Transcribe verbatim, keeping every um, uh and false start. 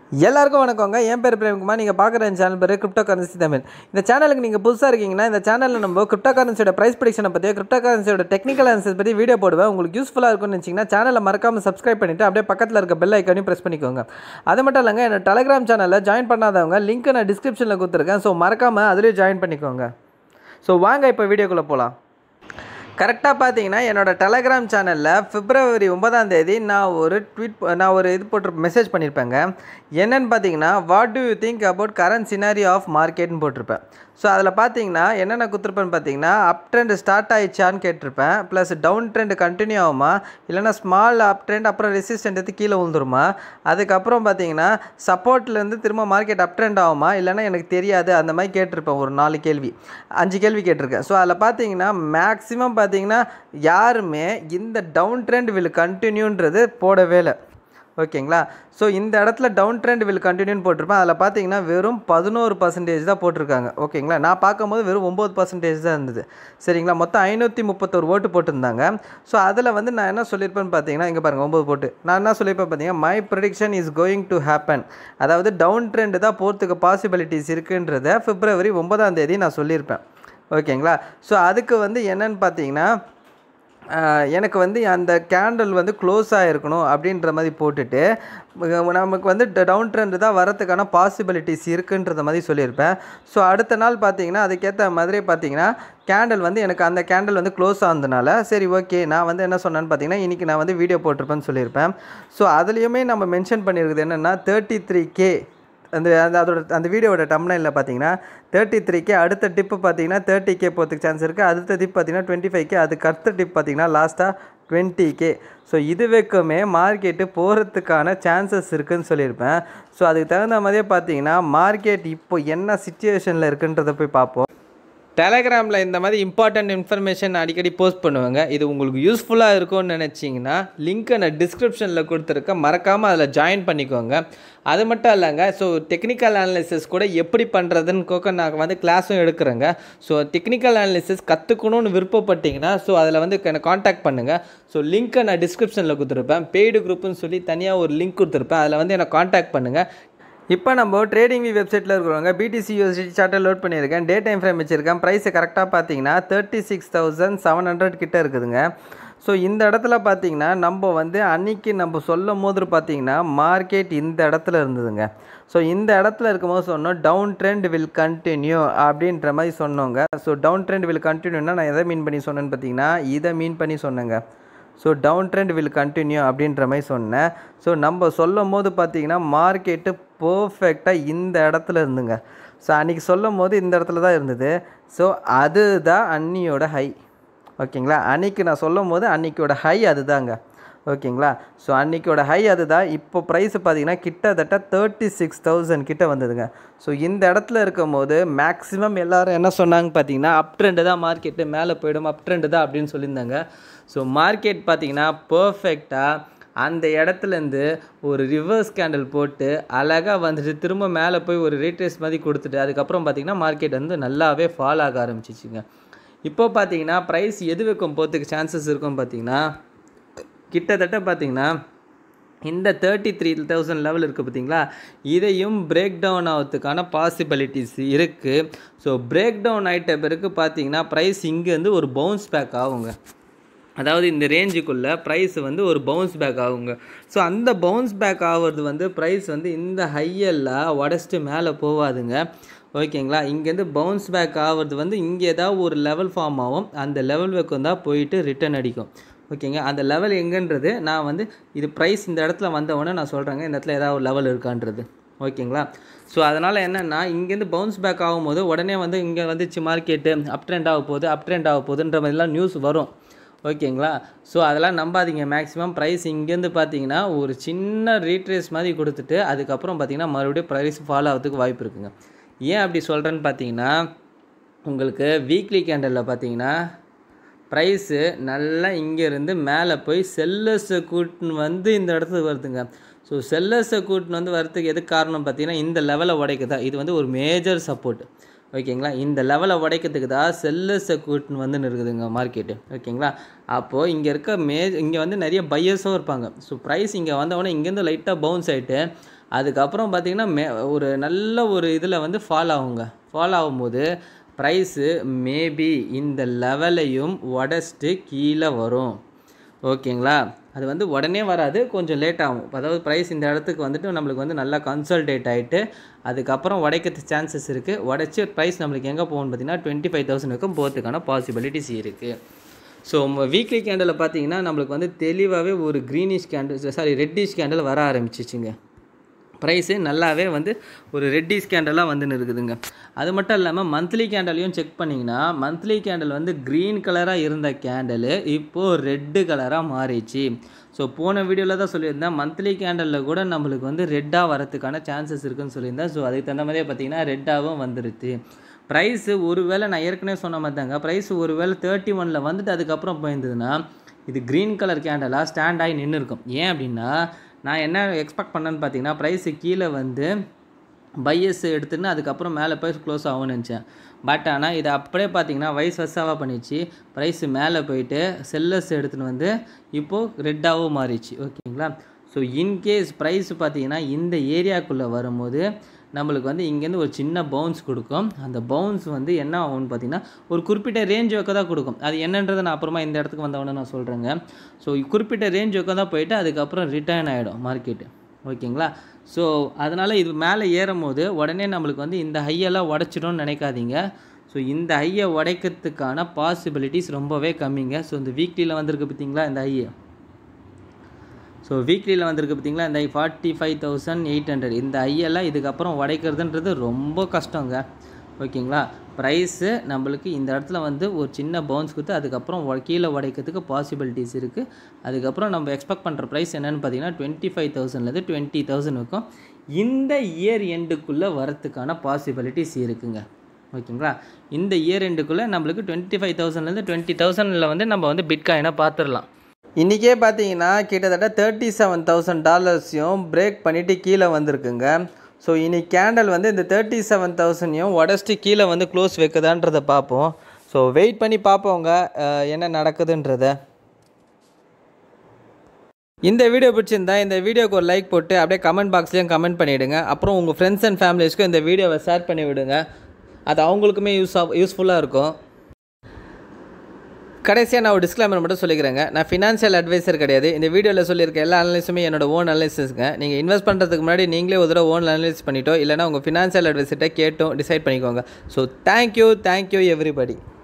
எல்லாருக்கும் வணக்கங்க. என் பேர் பிரேம்குமார். நீங்கள் பார்க்குற இந்த சேனல் பேர் கிரிப்டோ கரன்சி தமிழ். இந்த சேனலுக்கு நீங்கள் புதுசாக இருக்கீங்கன்னா இந்த சேனலில் நம்ம கிரிப்டோ கரன்சியோட ப்ரைஸ் ப்ரெடிக்ஷனை பற்றியோ கிரிப்டோ கரன்சியோட டெக்னிக்கல் அனாலிசிஸ் பற்றி வீடியோ போடுவேன். உங்களுக்கு யூஸ்ஃபுல்லாக இருக்கும்னு நினச்சிங்கன்னா சேனலை மறக்காமல் சப்ஸ்கிரைப் பண்ணிவிட்டு அப்படியே பக்கத்தில் இருக்க பெல் ஐக்கானையும் ப்ரெஸ் பண்ணிக்கோங்க. அது மட்டும் இல்லைங்க, என்னோட டெலிகிராம் சேனலில் ஜாயின் பண்ணாதவங்க லிங்க் நான் டிஸ்கிரிப்ஷனில் கொடுத்துருக்கேன். ஸோ மறக்காமல் அதுலேயும் ஜாயின் பண்ணிக்கோங்க. ஸோ வாங்க இப்போ வீடியோக்குள்ளே போகலாம். கரெக்டாக பார்த்தீங்கன்னா என்னோட டெலிகிராம் சேனலில் பிப்ரவரி ஒன்பதாம் தேதி நான் ஒரு ட்வீட் நான் ஒரு இது போட்டு மெசேஜ் பண்ணியிருப்பேங்க. என்னென்னு பார்த்தீங்கன்னா, what do you think about current scenario of மார்க்கெட்னு போட்டிருப்பேன். ஸோ அதில் பார்த்தீங்கன்னா என்னென்ன கொடுத்துருப்பேன்னு பார்த்தீங்கன்னா, அப் ட்ரெண்ட் ஸ்டார்ட் ஆகிடுச்சான்னு கேட்டிருப்பேன். ப்ளஸ் டவுன் ட்ரெண்ட் கண்டினியூ ஆகுமா, இல்லைனா ஸ்மால் அப் ட்ரெண்ட் அப்புறம் ரெசிஸ்டன்ட் எடுத்து கீழே விழுந்துருமா, அதுக்கப்புறம் பார்த்தீங்கன்னா சப்போர்ட்லேருந்து திரும்ப மார்க்கெட் அப் ட்ரெண்ட் ஆகுமா, இல்லைனா எனக்கு தெரியாது, அந்த மாதிரி கேட்டிருப்பேன். ஒரு நாலு கேள்வி அஞ்சு கேள்வி கேட்டிருக்கேன். ஸோ அதில் பார்த்தீங்கன்னா மேக்ஸிமம் பார்த்தீங்கன்னா யாருமே இந்த டவுன் ட்ரெண்ட் வில் கண்டினியூன்றது போடவே இல்லை. ஓகேங்களா. ஸோ இந்த இடத்துல டவுன் ட்ரெண்ட் வில் கண்டினியூன்னு போட்டிருப்பேன். அதில் பார்த்தீங்கன்னா வெறும் பதினோரு பர்சன்டேஜ் தான் போட்டிருக்காங்க. ஓகேங்களா. நான் பார்க்கும்போது வெறும் ஒம்பது பர்சன்டேஜ் தான் இருந்தது. சரிங்களா. மொத்தம் ஐநூற்றி முப்பத்தொரு ஓட்டு போட்டிருந்தாங்க. ஸோ அதில் வந்து நான் என்ன சொல்லியிருப்பேன்னு பார்த்தீங்கன்னா, இங்கே பாருங்கள் ஒம்பது போட்டு நான் என்ன சொல்லியிருப்பேன் பார்த்தீங்கன்னா, my prediction is going to happen, அதாவது டவுன் ட்ரெண்ட் தான் போகிறதுக்கு பாசிபிலிட்டிஸ் இருக்குன்றதை பிப்ரவரி ஒன்பதாம் தேதி நான் சொல்லியிருப்பேன். ஓகேங்களா. ஸோ அதுக்கு வந்து என்னென்னு பார்த்தீங்கன்னா, எனக்கு வந்து அந்த கேண்டில் வந்து க்ளோஸ் ஆகிருக்கணும் அப்படின்ற மாதிரி போட்டுட்டு நமக்கு வந்து டவுன் ட்ரெண்டு தான் வரத்துக்கான பாசிபிலிட்டிஸ் இருக்குன்ற மாதிரி சொல்லியிருப்பேன். ஸோ அடுத்த நாள் பார்த்தீங்கன்னா அதுக்கேற்ற மாதிரி பார்த்தீங்கன்னா கேண்டில் வந்து எனக்கு அந்த கேண்டில் வந்து க்ளோஸ் ஆனதுனால சரி ஓகே நான் வந்து என்ன சொன்னேன்னு பார்த்தீங்கன்னா, இன்றைக்கி நான் வந்து வீடியோ போட்டிருப்பேன்னு சொல்லியிருப்பேன். ஸோ அதுலேயுமே நம்ம மென்ஷன் பண்ணியிருக்குது என்னென்னா, தேர்ட்டி த்ரீ கே அந்த அந்த அதோட அந்த வீடியோட டம்ப்நெயிலில் பார்த்தீங்கன்னா தேர்ட்டி த்ரீ கே அடுத்த டிப்பு பார்த்தீங்கன்னா தேர்ட்டி கே போகிறதுக்கு சான்ஸ் இருக்குது. அடுத்த டிப் பார்த்தீங்கன்னா டுவெண்ட்டி ஃபைவ் கே அதுக்கு அடுத்த டிப் பார்த்தீங்கன்னா லாஸ்ட்டாக டுவெண்ட்டி கே. ஸோ இதுவரைக்குமே மார்க்கெட்டு போகிறதுக்கான சான்சஸ் இருக்குதுன்னு சொல்லியிருப்பேன். ஸோ அதுக்கு தகுந்த மாதிரியே பார்த்தீங்கன்னா மார்க்கெட் இப்போ என்ன சிச்சுவேஷனில் இருக்குன்றதை போய் பார்ப்போம். டெலிகிராமில் இந்த மாதிரி இம்பார்ட்டண்ட் இன்ஃபர்மேஷன் அடிக்கடி போஸ்ட் பண்ணுவாங்க. இது உங்களுக்கு யூஸ்ஃபுல்லாக இருக்கும்னு நினச்சிங்கன்னா லிங்க்கை நான் டிஸ்கிரிப்ஷனில் கொடுத்துருக்கேன், மறக்காமல் அதில் ஜாயின் பண்ணிக்கோங்க. அது மட்டும் இல்லைங்க, ஸோ டெக்னிக்கல் அனாலிசிஸ் கூட எப்படி பண்ணுறதுன்னு கோக்க நான் வந்து கிளாஸும் எடுக்கிறேங்க. ஸோ டெக்னிக்கல் அனாலிசிஸ் கற்றுக்கணும்னு விருப்பப்பட்டிங்கன்னா ஸோ அதில் வந்து என்னை காண்டாக்ட் பண்ணுங்கள். ஸோ லிங்க்கை நான் டிஸ்கிரிப்ஷனில் கொடுத்துருப்பேன். பெய்டு குரூப்புன்னு சொல்லி தனியாக ஒரு லிங்க் கொடுத்துருப்பேன், அதில் வந்து என்னை காண்டாக்ட் பண்ணுங்கள். இப்போ நம்ம ட்ரேடிங் வி வெப்சைட்டில் இருக்கிறவங்க பிடிசி யூஎஸ்டி சார்ட்டை லோட் பண்ணியிருக்கேன், டே டைம் ஃப்ரேம் வச்சுருக்கேன். ப்ரைஸை கரெக்டாக பார்த்தீங்கன்னா thirty six thousand seven hundred கிட்டே இருக்குதுங்க. ஸோ இந்த இடத்துல பார்த்தீங்கன்னா நம்ம வந்து அன்றைக்கி நம்ம சொல்லும் போது பார்த்தீங்கன்னா மார்க்கெட் இந்த இடத்துல இருந்ததுங்க. ஸோ இந்த இடத்துல இருக்கும்போது சொன்னோம் டவுன் ட்ரெண்ட் வில் கண்டினியூ அப்படின்ற மாதிரி சொன்னோங்க. ஸோ டவுன் ட்ரெண்ட் வில் கண்டினியூனா நான் எதை மீன் பண்ணி சொன்னேன்னு பார்த்தீங்கன்னா இதை மீன் பண்ணி சொன்னேங்க. So down trend will continue அப்படின்ற மாதிரி சொன்னேன். ஸோ நம்ம சொல்லும் போது பார்த்தீங்கன்னா மார்க்கெட்டு பர்ஃபெக்டாக இந்த இடத்துல இருந்துங்க. ஸோ அன்றைக்கி சொல்லும் போது இந்த இடத்துல தான் இருந்தது. ஸோ அதுதான் அன்னியோட ஹை. ஓகேங்களா. அன்றைக்கி நான் சொல்லும் போது அன்றைக்கியோட ஹை அதுதாங்க. ஓகேங்களா. ஸோ அன்றைக்கியோட ஹை அதுதான். இப்போ ப்ரைஸ் பார்த்தீங்கன்னா கிட்டத்தட்ட தேர்ட்டி சிக்ஸ் தௌசண்ட் கிட்டே வந்ததுங்க. ஸோ இந்த இடத்துல இருக்கும் போது மேக்ஸிமம் எல்லோரும் என்ன சொன்னாங்க பார்த்தீங்கன்னா, அப் ட்ரெண்டு தான் மார்க்கெட்டு, மேலே போய்டும், அப் ட்ரெண்டு தான் அப்படின்னு சொல்லியிருந்தாங்க. ஸோ மார்க்கெட் பார்த்தீங்கன்னா பர்ஃபெக்டாக அந்த இடத்துலேருந்து ஒரு ரிவர்ஸ் கேண்டில் போட்டு அழகாக வந்துட்டு திரும்ப மேலே போய் ஒரு ரீட்ரேஸ் மாதிரி கொடுத்துட்டு அதுக்கப்புறம் பார்த்திங்கன்னா மார்க்கெட் வந்து நல்லாவே ஃபால் ஆக ஆரம்பிச்சிச்சுங்க. இப்போ பார்த்தீங்கன்னா ப்ரைஸ் எது வைக்கும் போகிறதுக்கு சான்சஸ் இருக்கும் பார்த்தீங்கன்னா, கிட்டத்தட்ட பார்த்தீங்கன்னா இந்த தேர்ட்டி த்ரீ தௌசண்ட் லெவல் இருக்குது பார்த்தீங்களா, இதையும் பிரேக் டவுன் ஆகிறதுக்கான பாசிபிலிட்டிஸ் இருக்குது. ஸோ பிரேக் டவுன் ஆகிட்ட பிறகு பார்த்தீங்கன்னா ப்ரைஸ் இங்கேருந்து ஒரு பவுன்ஸ் பேக் ஆகுங்க. அதாவது இந்த ரேஞ்சுக்குள்ளே ப்ரைஸ் வந்து ஒரு பவுன்ஸ் பேக் ஆகுங்க. ஸோ அந்த பவுன்ஸ் பேக் ஆகிறது வந்து ப்ரைஸ் வந்து இந்த ஹையெல்லாம் உடச்சிட்டு மேலே போகாதுங்க. ஓகேங்களா. இங்கேருந்து பவுன்ஸ் பேக் ஆகிறது வந்து இங்கே ஏதாவது ஒரு லெவல் ஃபார்ம் ஆகும், அந்த லெவல் வைக்கும் தான் போயிட்டு ரிட்டன் அடிக்கும். ஓகேங்க. அந்த லெவல் எங்கன்றது நான் வந்து இது ப்ரைஸ் இந்த இடத்துல வந்தவொடனே நான் சொல்கிறேங்க இந்த இடத்துல ஏதாவது ஒரு லெவல் இருக்கான்றது. ஓகேங்களா. ஸோ அதனால் என்னென்னா இங்கேருந்து பவுன்ஸ் பேக் ஆகும்போது உடனே வந்து இங்கே வந்துச்சு மார்க்கெட்டு அப் ட்ரெண்ட் ஆக போகுது அப் ட்ரெண்ட் ஆக போகுதுன்ற மாதிரிலாம் நியூஸ் வரும். ஓகேங்களா. ஸோ அதெல்லாம் நம்பாதீங்க. மேக்ஸிமம் ப்ரைஸ் இங்கேருந்து பார்த்தீங்கன்னா ஒரு சின்ன ரீட்ரேஸ் மாதிரி கொடுத்துட்டு அதுக்கப்புறம் பார்த்தீங்கன்னா மறுபடியும் ப்ரைஸ் ஃபாலோ ஆகிறதுக்கு வாய்ப்பு இருக்குங்க. ஏன் அப்படி சொல்கிறேன்னு பார்த்தீங்கன்னா, உங்களுக்கு வீக்லி கேண்டலில் பார்த்தீங்கன்னா ப்ரைஸு நல்லா இங்கேருந்து மேலே போய் செல்லர்ஸை கூட்டின்னு வந்து இந்த இடத்துக்கு வருதுங்க. ஸோ செல்லர்ஸை கூட்டின்னு வந்து வரதுக்கு எதுக்கு காரணம் பார்த்தீங்கன்னா இந்த லெவலை உடைக்குதா, இது வந்து ஒரு மேஜர் சப்போர்ட். ஓகேங்களா. இந்த லெவலை உடைக்கிறதுக்கு தான் செல்லர்ஸை கூட்டின்னு வந்து இருக்குதுங்க மார்க்கெட்டு. ஓகேங்களா. அப்போது இங்கே இருக்க மே இங்கே வந்து நிறைய பையர்ஸும் இருப்பாங்க. ஸோ ப்ரைஸ் இங்கே வந்தவொடனே இங்கேருந்து லைட்டாக பவுன்ஸ் ஆகிட்டு அதுக்கப்புறம் பார்த்திங்கன்னா மே ஒரு நல்ல ஒரு இதில் வந்து ஃபால் ஆகுங்க. ஃபால் ஆகும்போது ப்ரைஸு மேபி இந்த லெவலையும் உடச்சிட்டு கீழே வரும். ஓகேங்களா? அது வந்து உடனே வராது, கொஞ்சம் லேட் ஆகும். அதாவது ப்ரைஸ் இந்த இடத்துக்கு வந்துட்டு நம்மளுக்கு வந்து நல்லா கன்சல்டேட் ஆகிட்டு அதுக்கப்புறம் உடைக்கிறதுக்கு சான்சஸ் இருக்குது. உடச்சி ப்ரைஸ் நம்மளுக்கு எங்கே போகும்னு பார்த்தீங்கன்னா டுவெண்ட்டி ஃபைவ் தௌசண்ட்க்கும் போகிறதுக்கான பாசிபிலிட்டிஸ் இருக்குது. ஸோ வீக்லி கேண்டலில் பார்த்தீங்கன்னா நம்மளுக்கு வந்து தெளிவாகவே ஒரு greenish candle sorry reddish candle வர ஆரம்பிச்சிச்சுங்க. ப்ரைஸு நல்லாவே வந்து ஒரு ரெட்டிஷ் கேண்டலாக வந்துன்னு இருக்குதுங்க. அது மட்டும் இல்லாமல் மந்த்லி கேண்டலையும் செக் பண்ணிங்கன்னா மந்த்லி கேண்டல் வந்து க்ரீன் கலராக இருந்த கேண்டலு இப்போது ரெட்டு கலராக மாறிச்சு. ஸோ போன வீடியோவில் தான் சொல்லியிருந்தேன் மந்த்லி கேண்டலில் கூட நம்மளுக்கு வந்து ரெட்டாக வரதுக்கான சான்சஸ் இருக்குதுன்னு சொல்லியிருந்தேன். ஸோ அதுக்கு தகுந்த மாதிரியே பார்த்தீங்கன்னா ரெட்டாகவும் வந்துடுது. ப்ரைஸு ஒரு வேளை நான் ஏற்கனவே சொன்ன மாதிரி தாங்க, ப்ரைஸு ஒரு வேளை தேர்ட்டி ஒனில் வந்துட்டு அதுக்கப்புறம் போயிருந்ததுன்னா இது க்ரீன் கலர் கேண்டலாக ஸ்டாண்ட் ஆகி நின்று இருக்கும். ஏன் அப்படின்னா நான் என்ன எக்ஸ்பெக்ட் பண்ணேன்னு பார்த்தீங்கன்னா ப்ரைஸு கீழே வந்து பையஸ் எடுத்துன்னு அதுக்கப்புறம் மேலே போய் க்ளோஸ் ஆகும்னு நினச்சேன். பட் ஆனால் இது அப்படியே பார்த்தீங்கன்னா வைஸ் வர்ஸாவாக பண்ணிச்சு. ப்ரைஸு மேலே போயிட்டு செல்லர்ஸ் எடுத்துன்னு வந்து இப்போது ரெட்டாகவும் மாறிச்சு. ஓகேங்களா? ஸோ இன்கேஸ் ப்ரைஸ் பார்த்தீங்கன்னா இந்த ஏரியாக்குள்ளே வரும்போது நம்மளுக்கு வந்து இங்கேருந்து ஒரு சின்ன பவுன்ஸ் கொடுக்கும். அந்த பவுன்ஸ் வந்து என்ன ஆகும்னு பார்த்தீங்கன்னா ஒரு குறிப்பிட்ட ரேஞ்ச் வைக்க தான் கொடுக்கும். அது என்னன்றதை நான் அப்புறமா இந்த இடத்துக்கு வந்தவொடனே நான் சொல்கிறேங்க. ஸோ குறிப்பிட்ட ரேஞ்ச் வைக்க தான் போயிட்டு அதுக்கப்புறம் ரிட்டர்ன் ஆகிடும் மார்க்கெட்டு. ஓகேங்களா? ஸோ அதனால் இது மேலே ஏறும் போது உடனே நம்மளுக்கு வந்து இந்த ஹையெல்லாம் உடச்சிடும்னு நினைக்காதீங்க. ஸோ இந்த ஹையை உடைக்கிறதுக்கான பாசிபிலிட்டிஸ் ரொம்பவே கம்மிங்க. ஸோ இந்த வீக்லியில் வந்திருக்கு பார்த்தீங்களா இந்த ஹையை, ஸோ வீக்லியில் வந்திருக்கு பார்த்தீங்களா இந்த high forty five thousand eight hundred இந்த ஐயெல்லாம் இதுக்கப்புறம் உடைக்கிறதுன்றது ரொம்ப கஷ்டங்க. ஓகேங்களா? ப்ரைஸு நம்மளுக்கு இந்த இடத்துல வந்து ஒரு சின்ன பவுன்ஸ் கொடுத்து அதுக்கப்புறம் கீழே உடைக்கிறதுக்கு பாசிபிலிட்டிஸ் இருக்குது. அதுக்கப்புறம் நம்ம எக்ஸ்பெக்ட் பண்ணுற ப்ரைஸ் என்னென்னு பார்த்தீங்கன்னா டுவெண்ட்டி ஃபைவ் தௌசண்ட்லேருந்து டுவெண்ட்டி தௌசண்ட் இருக்கும். இந்த இயர் எண்டுக்குள்ளே வரத்துக்கான பாசிபிலிட்டிஸ் இருக்குங்க. ஓகேங்களா? இந்த இயர் எண்டுக்குள்ளே நம்மளுக்கு டுவெண்ட்டி ஃபைவ் தௌசண்ட்லேருந்து டுவெண்ட்டி தௌசண்டில் வந்து நம்ம வந்து பிட்காயினை பார்த்துடலாம். இன்றைக்கே பார்த்தீங்கன்னா கிட்டத்தட்ட தேர்ட்டி செவன் தௌசண்ட் டாலர்ஸையும் பிரேக் பண்ணிவிட்டு கீழே வந்திருக்குங்க. ஸோ இன்றைக்கி கேண்டல் வந்து இந்த தேர்ட்டி செவன் தௌசண்டையும் உடச்சிட்டு கீழே வந்து க்ளோஸ் வைக்குதான்றதை பார்ப்போம். ஸோ வெயிட் பண்ணி பார்ப்போங்க என்ன நடக்குதுன்றதை. இந்த வீடியோ பிடிச்சிருந்தா இந்த வீடியோக்கு ஒரு லைக் போட்டு அப்படியே கமெண்ட் பாக்ஸ்லேயும் கமெண்ட் பண்ணிவிடுங்க. அப்புறம் உங்கள் ஃப்ரெண்ட்ஸ் அண்ட் ஃபேமிலிஸ்க்கும் இந்த வீடியோவை ஷேர் பண்ணி விடுங்க. அது அவங்களுக்குமே யூஸ் யூஸ்ஃபுல்லாக இருக்கும். கடைசியாக நான் ஒரு டிஸ்க்ளைமர் மட்டும் சொல்லிக்கிறேங்க. நான் ஃபினான்ஷியல் அட்வைசர் கிடையாது. இந்த வீடியோவில் சொல்லியிருக்க எல்லா அனலிஸுமே என்னோட ஓன் அனலிசிஸ்ங்க. நீங்கள் இன்வெஸ்ட் பண்ணுறதுக்கு முன்னாடி நீங்களே ஒரு தடவை ஓன் அனலிஸ் பண்ணிட்டோ இல்லைனா உங்கள் ஃபினான்ஷியல் அட்வைசர்கிட்ட கேட்டோ டிசைட் பண்ணிக்கோங்க. So thank you thank you everybody.